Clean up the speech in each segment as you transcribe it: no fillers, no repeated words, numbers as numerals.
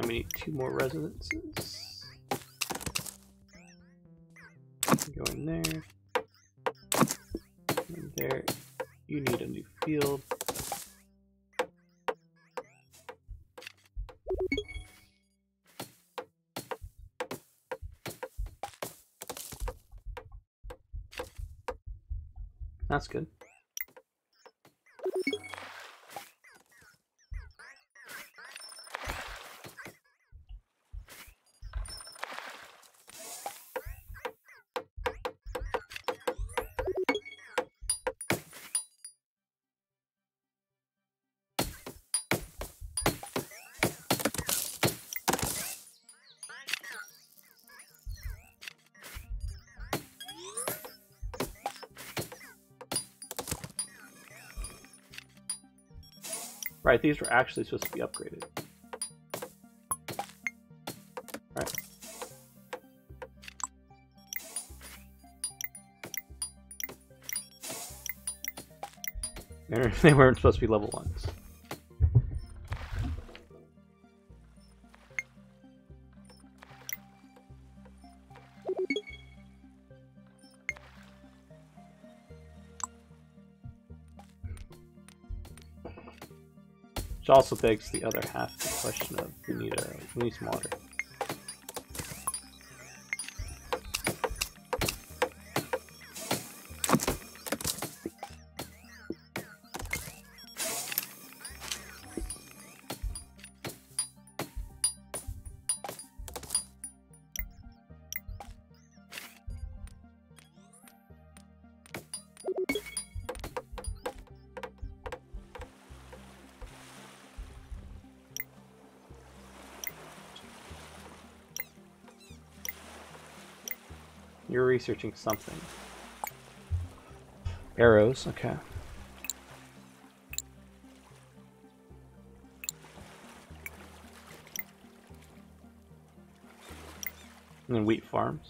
we need 2 more residences. Go in there. And there. You need a new field. That's good. Right, these were actually supposed to be upgraded. Alright. They weren't supposed to be level 1s. Which also begs the other half of the question of we need some water. You're researching something. Arrows, okay. And then wheat farms.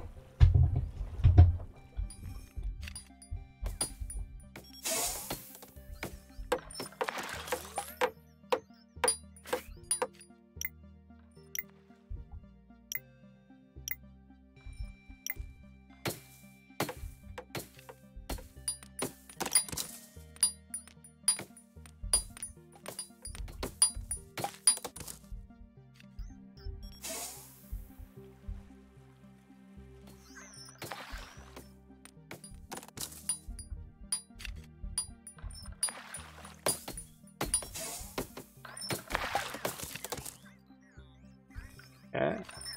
Okay.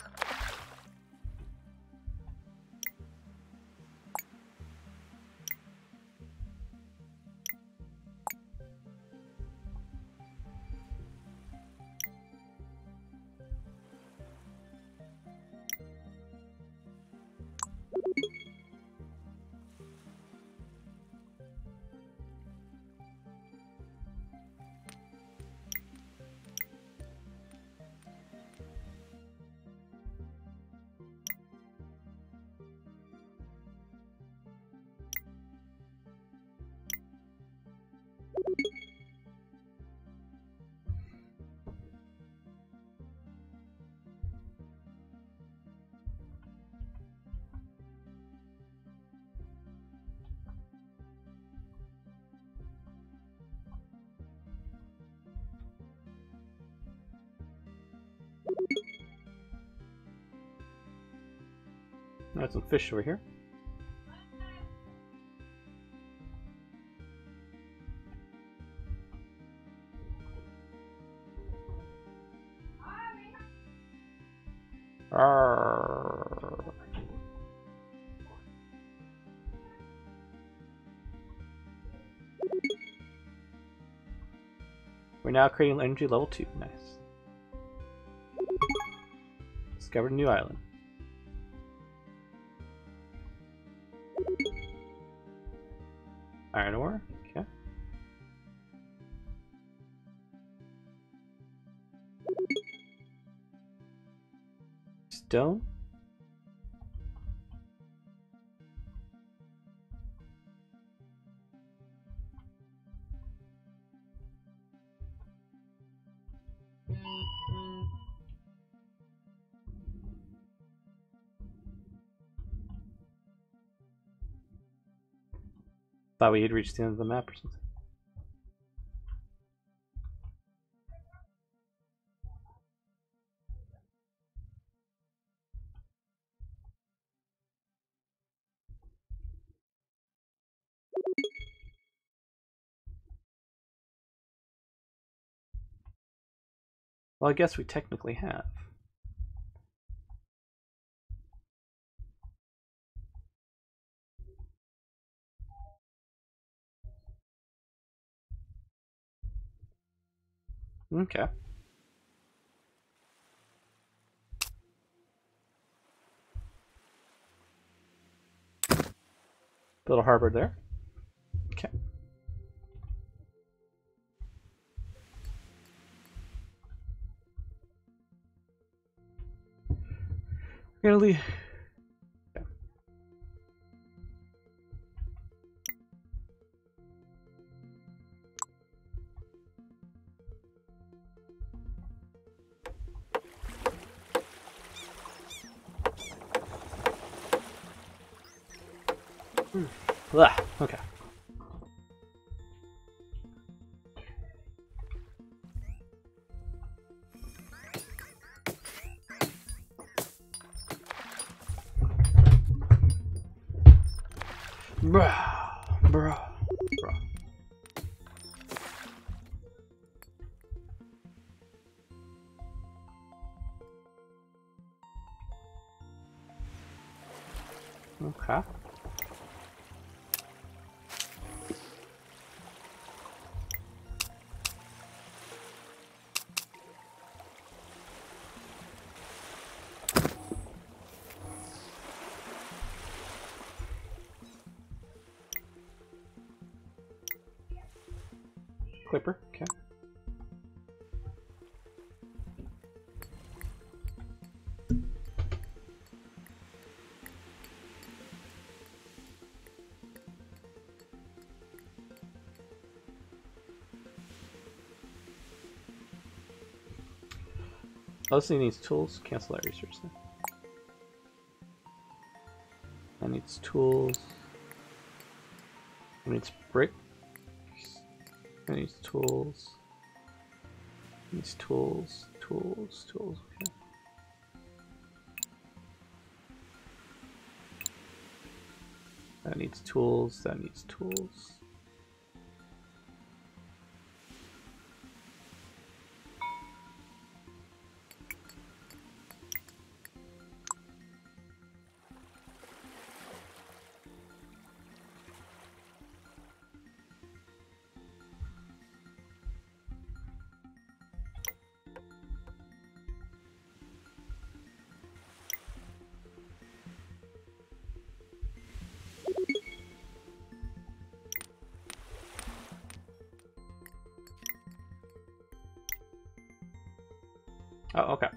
There's some fish over here. Arrgh. We're now creating energy level 2. Nice. Discovered a new island. Iron ore, okay. Stone. Thought we had reached the end of the map or something. Well, I guess we technically have. Okay. Little harbor there. Okay. We're gonna leave. Okay. Ugh, okay. Bruh. Okay. Clipper, okay. Oh, this thing needs tools. Cancel that research then. That needs tools. That needs bricks. That needs tools. Needs tools. Tools. Okay. That needs tools. That needs tools. Oh, okay.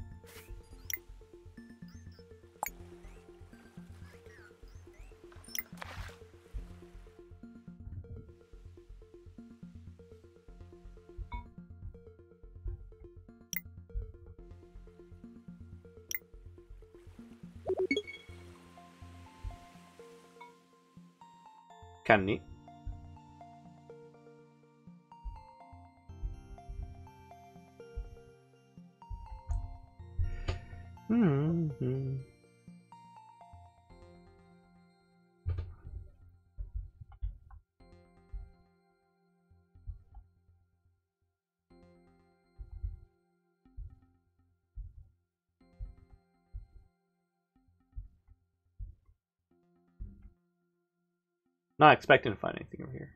Kind of neat. Mm-hmm. Not expecting to find anything over here.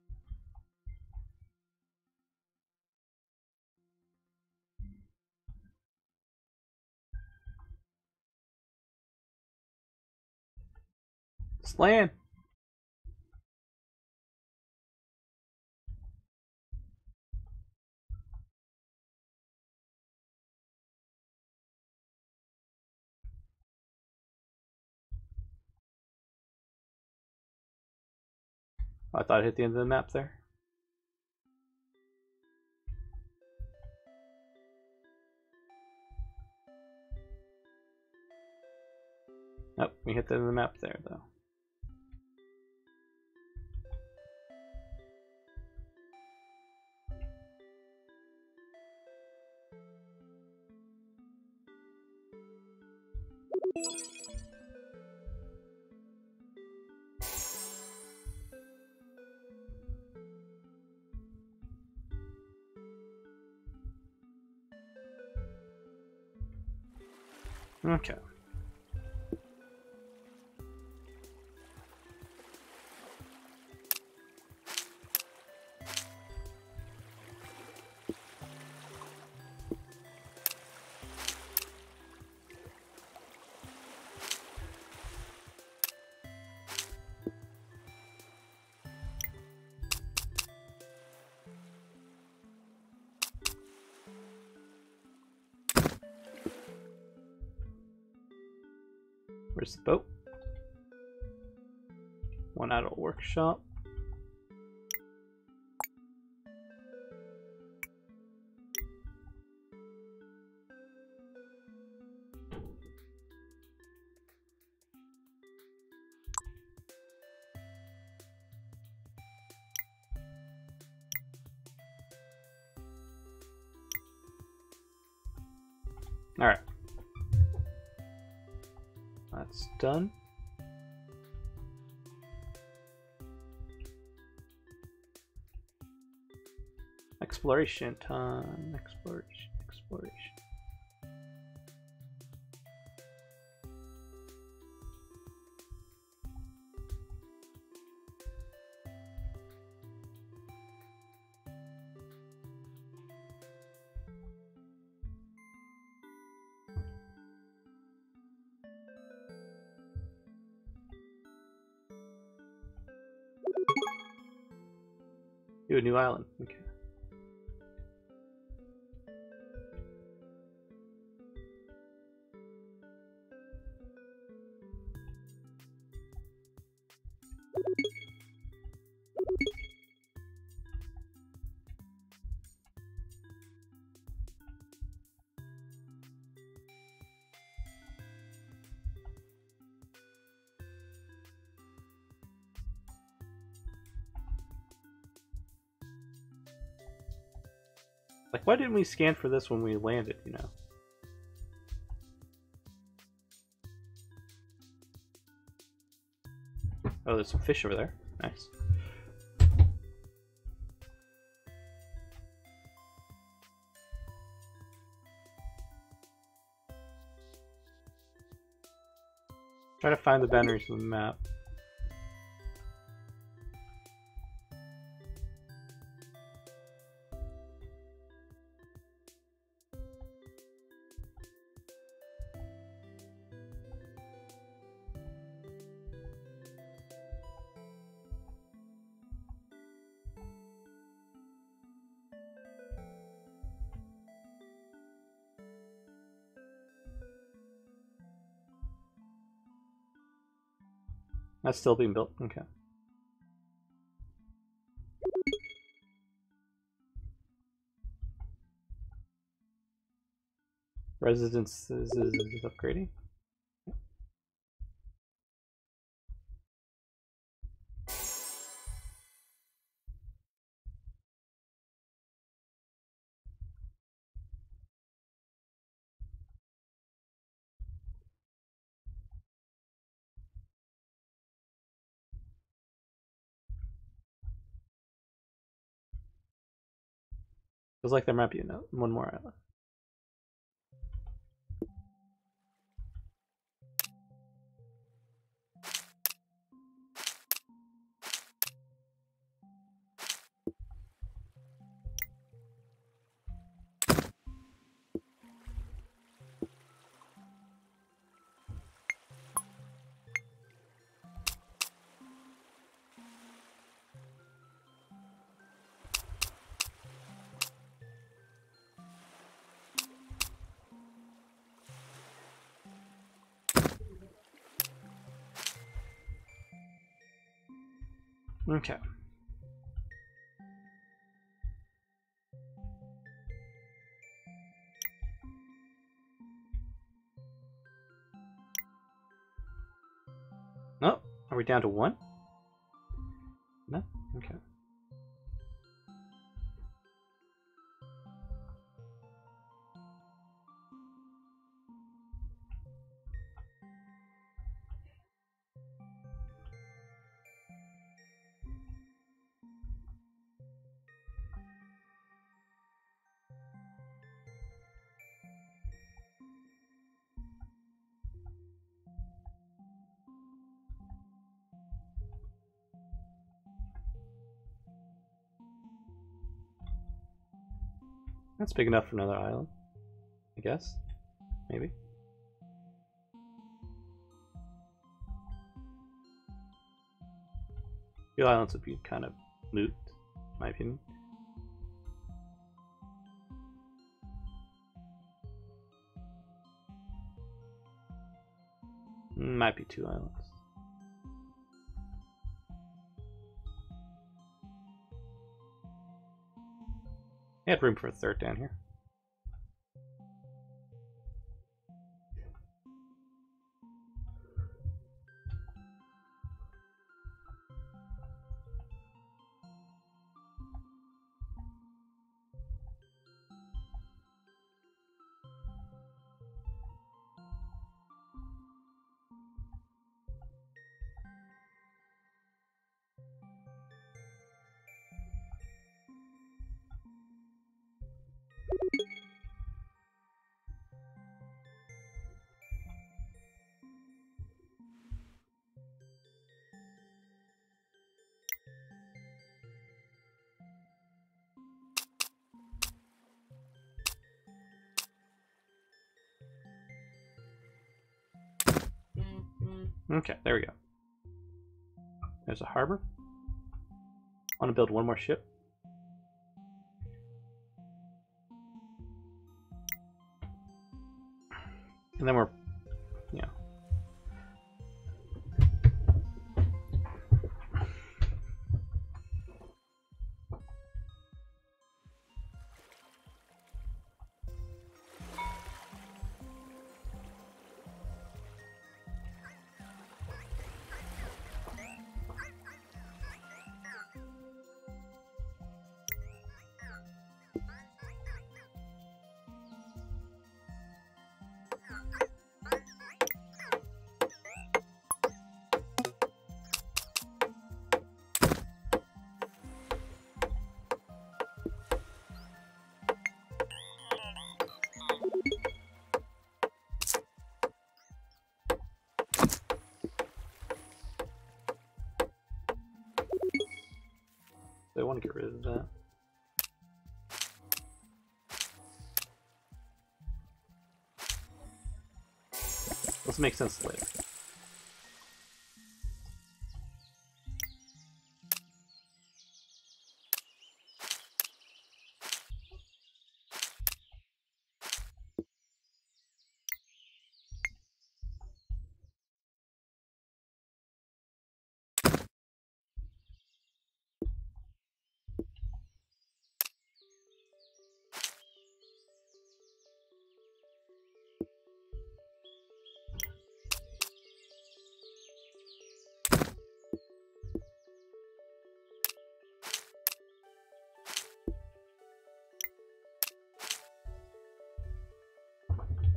It's land. I thought I hit the end of the map there. Nope, we hit the end of the map there though. Okay. Where's the boat? One adult workshop. All right. That's done. Exploration time. Exploration. Do a new island. Okay. Like, why didn't we scan for this when we landed, you know? Oh, there's some fish over there. Nice. Try to find the boundaries of the map. That's still being built. Okay. Residences is upgrading. Feels like there might be one more island. Okay. Oh, are we down to one? No? Okay. That's big enough for another island, I guess. Maybe. The islands would be kind of moot, in my opinion. Might be 2 islands. I had room for a 3rd down here. Okay, there we go. There's a harbor. I want to build one more ship. And then we're, yeah. I want to get rid of that. This makes sense later.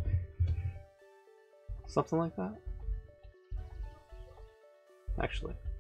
Something like that? Actually.